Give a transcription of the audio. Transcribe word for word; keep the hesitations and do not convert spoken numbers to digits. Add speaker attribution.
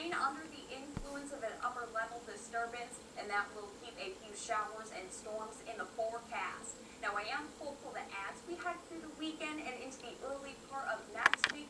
Speaker 1: rain under the influence of an upper level disturbance, and that will keep a few showers and storms in the forecast. Now, I am hopeful that as we head through the weekend and into the early